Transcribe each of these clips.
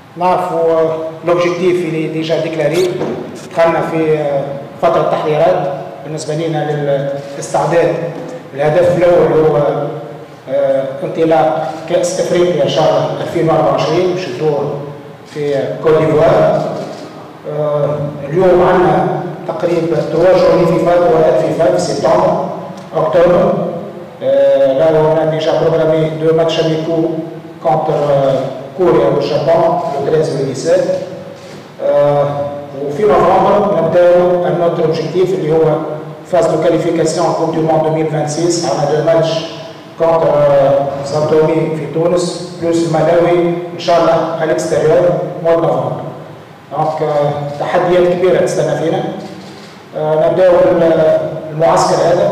نعرفوا لوبجيكتيف اللي ديجا ديكلاري. دخلنا في فترة تحضيرات بالنسبة لنا للاستعداد. الهدف الأول هو انطلاق كأس أفريقيا إن شاء الله 2024 باش تدور في كوت ديفوار. اليوم عندنا تقريبا 3 جورني فيفا و4 فيفا في سبتمبر أكتوبر. Là, on a déjà programmé 2 matchs amicaux contre Corée au Japon, le 13 et le 17. وفي نوفمبر نبداو un autre objectif اللي هو phase de qualification en Coupe du Monde 2026. On a 2 matchs contre Sao Tomé في تونس plus Malawi إن شاء الله à l'extérieur mois de novembre. Donc تحديات كبيرة تستنى فينا. نبداو المعسكر هذا.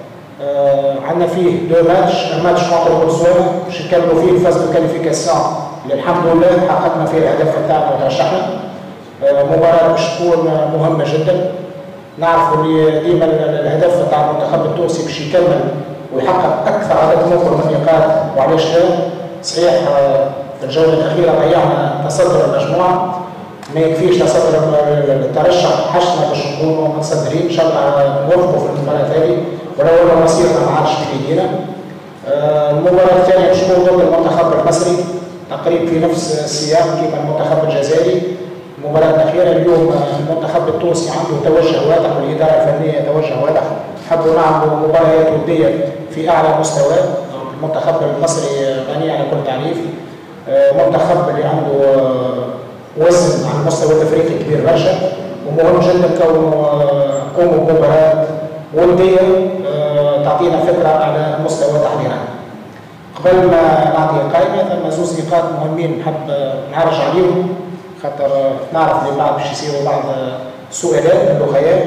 عندنا فيه 2 ماتش، الماتش كونتر بورسوانا باش نكملوا فيه الفاز دو كاليفيكاسيون اللي الحمد لله حققنا فيه الهدف تاعنا وترشحنا. مباراة باش تكون مهمة جدا. نعرفوا اللي ديما الهدف تاع المنتخب التونسي باش يكمل ويحقق أكثر عدد ممكن من النقاط، وعلاش لا؟ صحيح في الجولة الأخيرة ضيعنا تصدر المجموعة، ما يكفيش تصدر الترشح، حشنا باش نكونوا متصدرين إن شاء الله نوفقوا في المباراة هذه ولو مصيرنا ما عادش في ايدينا. المباراة الثانية باش تكون ضد المنتخب المصري تقريبا في نفس السياق كما المنتخب الجزائري. المباراة الأخيرة اليوم المنتخب التونسي عنده توجه واضح والإدارة الفنية توجه واضح، حبوا نعملوا مباريات ودية في أعلى مستوى. المنتخب المصري غني عن كل تعريف، منتخب اللي عنده وزن على المستوى الأفريقي كبير برشا، ومهم جدا كونه قوموا بمباراة ودية تعطينا فكرة على مستوى تحضيرها. قبل ما نعطي القائمة ثم 2 نقاط مهمين نحب نعرج عليهم، خاطر نعرف اللي بعض باش يصيروا بعض السؤالات من الأخوات.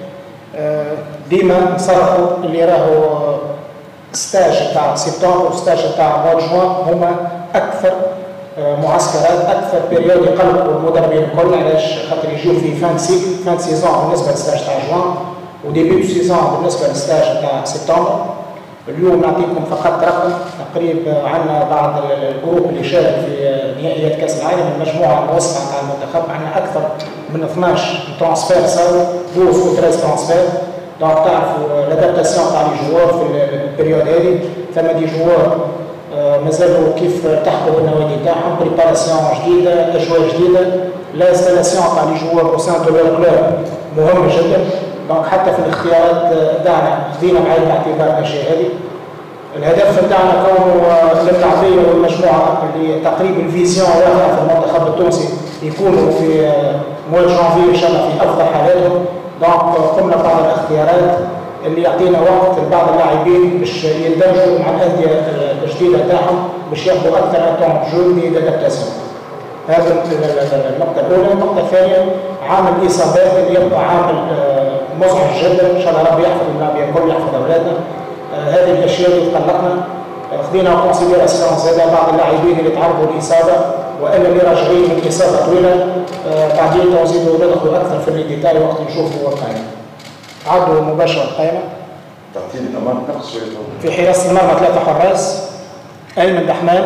ديما نصرحوا اللي راهو ستاج تاع سبتمبر وستاج تاع موا جوان هما أكثر معسكرات، أكثر بيريود يقلقوا المدربين الكل. علاش؟ خاطر يجيو في فان سيزون بالنسبة للستاج تاع جوان وديبي دو سيزون بالنسبه للستاج تاع سبتمبر. اليوم نعطيكم فقط رقم تقريبا. عندنا بعض الجروب اللي شارك في نهائيات كاس العالم، المجموعه الموسعه تاع المنتخب عندنا اكثر من 12 ترانسفير صاروا 12 و 13 ترانسفير. دونك تعرفوا لادابتاسيون تاع لي جوار في البريود هذه. ثم دي جوار مازالوا كيف التحقوا بالنوادي تاعهم، بريباراسيون جديده، اجواء جديده، لانستالاسيون تاع لي جوار او سان دو لور كلوب مهمه جدا. دونك حتى في الاختيارات تاعنا خذينا بعين الاعتبار الاشياء هذه. الهدف تاعنا كونه اللعبيه والمجموعه اللي تقريبا الفيزيون واضحه في المنتخب التونسي يكونوا في موا جانفي ان شاء الله في افضل حالاتهم. دونك قمنا ببعض الاختيارات اللي يعطينا وقت لبعض اللاعبين باش يندمجوا مع الانديه الجديده تاعهم باش ياخذوا اكثر اطون جو دي لادابتاسيون. هذا النقطه الاولى. النقطه الثانيه عامل الاصابات اللي يبقى عامل مزعج جدا. ان شاء الله ربي يحفظ اللاعبين الكل، يحفظ اولادنا. هذه الاشياء اللي تقلقنا. خذينا كونسيديراسيون زاد بعض اللاعبين اللي تعرضوا للاصابه والا اللي راجعين من اصابه طويله. بعدين نزيدوا ندخلوا اكثر في الديتاي وقت نشوفوا القائمه. عدوا مباشره القائمه. تعطيني كمان نقص شويه. في حراسه المرمى 3 حراس: ايمن دحمان،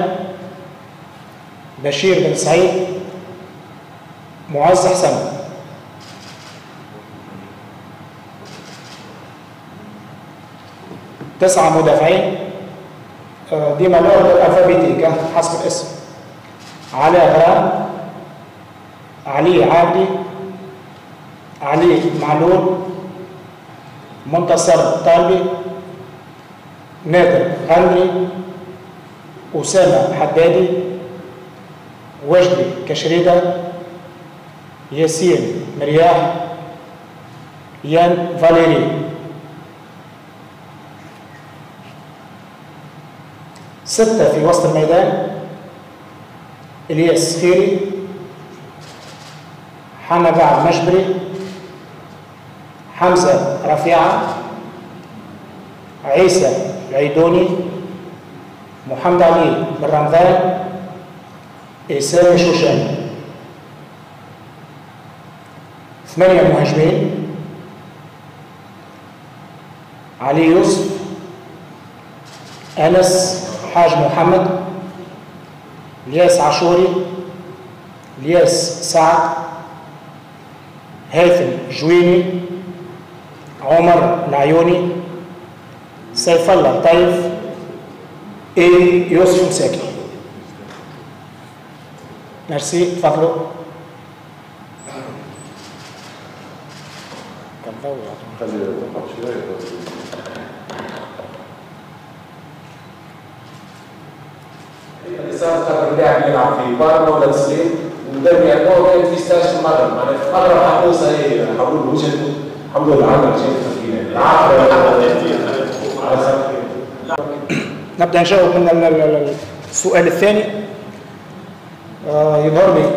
بشير بن سعيد، معز حسن. تسعة مدافعين ديما الأوردر ألفابيتيك حسب الاسم: علاء غرام، علي عابدي، علي معلول، منتصر طالبي، نادر غندري، أسامة حدادي، وجدي كشريدة، ياسين مرياح، يان فاليري. 6 في وسط الميدان: إلياس خيري، حنبع المجبري، حمزة رفيعة، عيسى العيدوني، محمد علي بن رمضان، إسامة شوشاني. 8 مهاجمين: علي يوسف، أنس حاج محمد، الياس عاشوري، الياس سعد، هيثم جويني، عمر العيوني، سيف الله طيف، يوسف مساكي. ميرسي، تفضلوا. الإنسان قرر اللاعب يلعب في بارما ولا تسليم ودرب يعني هو كان في ستاج في المغرب، معناها في المغرب حاولوا صحيح حاولوا وجدوا حاولوا العمل شيء تفكير نبدأ نجاوب من السؤال الثاني. يظهر لي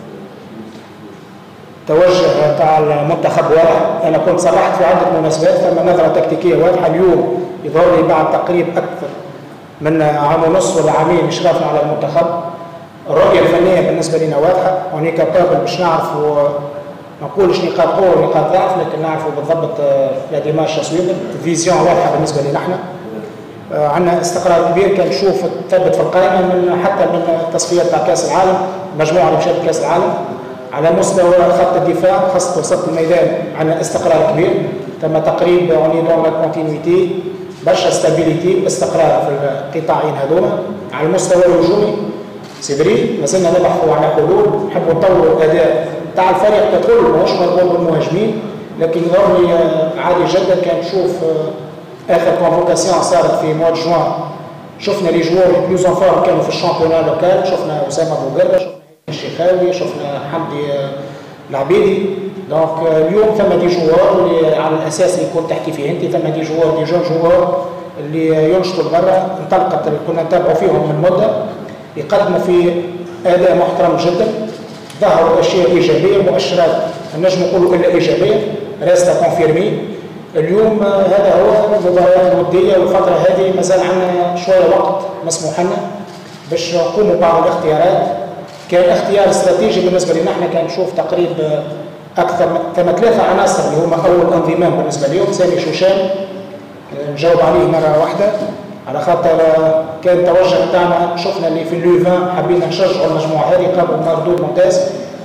توجه تاع المنتخب واضح. انا كنت صرحت في عده مناسبات ثم نظره تكتيكيه واضحه. اليوم يظهر لي بعد تقريب اكثر من عام ونص ولا عامين اشرافنا على المنتخب، الرؤيه الفنيه بالنسبه لنا واضحه، هناك قابل باش نعرفوا ما نقولش نقاط قوه ونقاط ضعف، لكن نعرفوا بالضبط لا ديمارش تسويق، فيزيون واضحه بالنسبه لنا احنا. عندنا استقرار كبير كان نشوف تثبت في القائمه من حتى من التصفيات تاع كاس العالم، المجموعه اللي مشات كاس العالم. على مستوى خط الدفاع خاصه وسط الميدان عندنا استقرار كبير، تم تقريب اوني دون لا كونتينيتي، برشا ستابيليتي واستقرار في القطاعين هذوما. على المستوى الهجومي سيدري مازلنا نبحثوا على حلول، نحبوا نطوروا الاداء تاع الفريق ككل، ماهوش مربوط بالمهاجمين، لكن يظهر لي عادي جدا كان نشوف اخر كونفوكاسيون صارت في موا جوان، شفنا لي جوار بلوز انفور كانوا في الشامبيونات لوكال، شفنا اسامه بوغربه، شفنا الشيخاوي، شفنا حمدي العبيدي. دونك اليوم ثم دي جوار اللي على الاساس اللي كنت تحكي فيه انت، ثم دي جوار دي جون جوار اللي ينشطوا برا، انطلقت كنا نتابعوا فيهم من مده، يقدموا في اداء محترم جدا، ظهروا اشياء ايجابيه، مؤشرات نجم نقولوا الا ايجابيه، ريستا كونفيرمي. اليوم هذا هو المباريات الوديه، والفتره هذه مازال عندنا شويه وقت مسموح لنا باش نقوموا بعض الاختيارات. كان اختيار استراتيجي بالنسبه لنا احنا، كان نشوف تقريب اكثر ثم 3 عناصر اللي هما اول انضمام بالنسبه لهم. سامي شوشان نجاوب عليه مره واحده على خاطر كان التوجه تاعنا، شفنا اللي في اللوفان حبينا نشجعوا المجموعه هذه، قاموا بمردود ممتاز.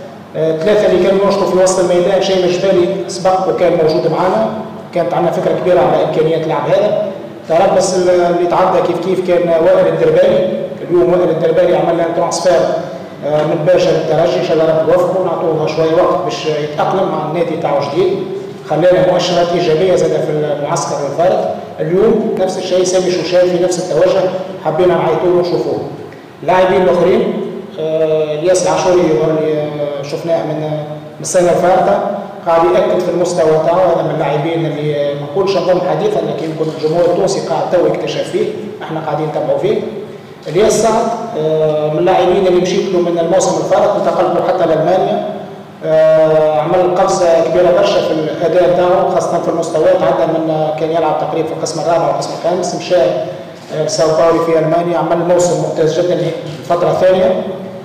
3 اللي كانوا ينشطوا في وسط الميدان، شيء الجبالي سبق وكان موجود معنا، كانت عندنا فكره كبيره على امكانيات لعب هذا. تربص اللي تعدى كيف كان وائل الدربالي. اليوم وائل الدربالي عمل لنا ترانسفير من باشا للترجي، ان شاء الله رب يوفقوا، نعطوه شويه وقت باش يتاقلم مع النادي تاعو جديد، خلانا مؤشرات ايجابيه زاد في المعسكر الفارق. اليوم نفس الشيء سامي شوشان في نفس التوجه، حبينا نعيطوا له ونشوفوه. اللاعبين الاخرين الياس العاشوري اللي شفناه من السنه الفارطه قاعد ياكد في المستوى تاعو، هذا من اللاعبين اللي ما نقولش نظن حديثا لكن يمكن الجمهور التونسي قاعد تو يكتشف فيه، احنا قاعدين نتابعوا فيه. الياس سعد من اللاعبين اللي مشيت له من الموسم الفارط، انتقل له حتى لالمانيا، عمل قفزه كبيره برشا في الاداء تاعو خاصه في المستويات، عدى من كان يلعب تقريبا في القسم الرابع والقسم الخامس، مشى ساو باولي في المانيا، عمل موسم ممتاز جدا الفتره الثانيه.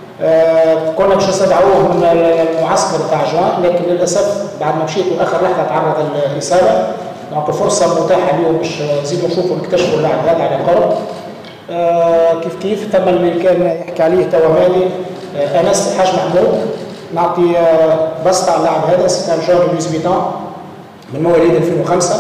كنا باش نستدعوه من المعسكر تاع جوان، لكن للاسف بعد ما مشيت واخر لحظه تعرض للاصابه، دونك الفرصه متاحه اليوم باش نزيدوا نشوفوا نكتشفوا اللاعب هذا على قرب. كيف ثم اللي كان يحكي عليه توا مالي انس حاج محمود، نعطي بسطه على اللاعب هذا، سي ان جون لويس فيتون من مواليد 2005،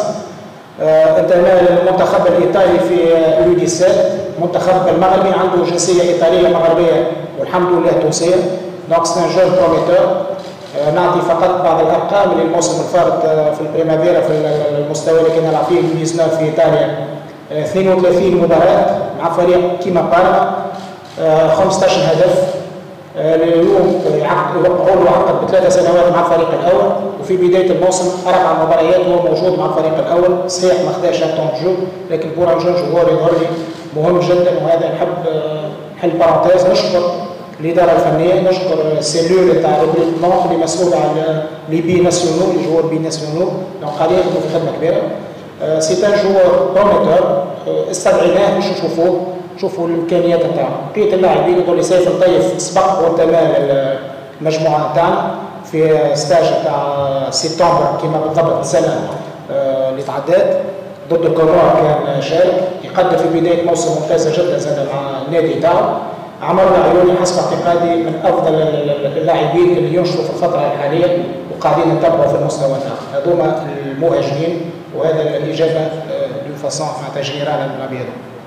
انتمى للمنتخب الايطالي في يو 17، منتخب المغربي عنده جنسيه ايطاليه مغربيه والحمد لله تونسيه، دونك سي ان جون بروميتور. نعطي فقط بعض الارقام للموسم الفارط في البريمافيرا في المستوى اللي كنا نلعب فيه الميزنا في ايطاليا، 32 مباراه مع فريق كيما بارما، 15 هدف. اليوم عقد ب3 سنوات مع الفريق الاول، وفي بدايه الموسم 4 مباريات وهو موجود مع الفريق الاول، صحيح ما خداش طون جو، لكن بور ان جون جوار يظهر لي مهم جدا، وهذا نحب نحل بارونتيز نشكر الاداره الفنيه، نشكر السيلول تاع الريكروتمون اللي مسؤول على لي بي ناسيونو، لي جوار بي ناسيونو، دونك قاعدين يخدموا في خدمه كبيره. سي ان جوار بروميتور، استدعيناه باش نشوفوا الامكانيات نتاعو. بقيه اللاعبين يقول لي سيف الطيف سبق وانتمى للمجموعه نتاعنا في ستاج تاع سبتمبر كما بالضبط السنه اللي تعدات ضد الكومور، كان شارك يقدم في بدايه موسم ممتازه جدا زاد مع النادي تاعو. عمر العيوني حسب اعتقادي من افضل اللاعبين اللي ينشطوا في الفتره الحاليه وقاعدين نتبعوا في المستوى هذوما المهاجمين، وهذا الاجابه دو فاسون مع تشجير على الابيض.